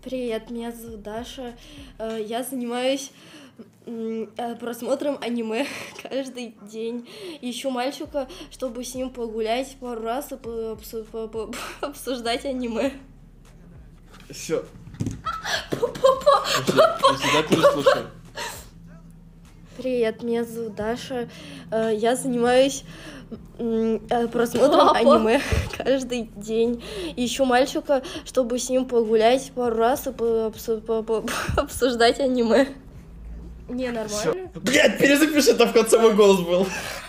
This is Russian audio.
Привет, меня зовут Даша. Я занимаюсь просмотром аниме каждый день. Ищу мальчика, чтобы с ним погулять пару раз и обсуждать аниме. Все. Всегда переслушай. Привет, меня зовут Даша. Я занимаюсь просмотром аниме каждый день. Ищу мальчика, чтобы с ним погулять пару раз и обсуждать аниме. Не, нормально. Блять, перезапиши, там в конце мой голос был.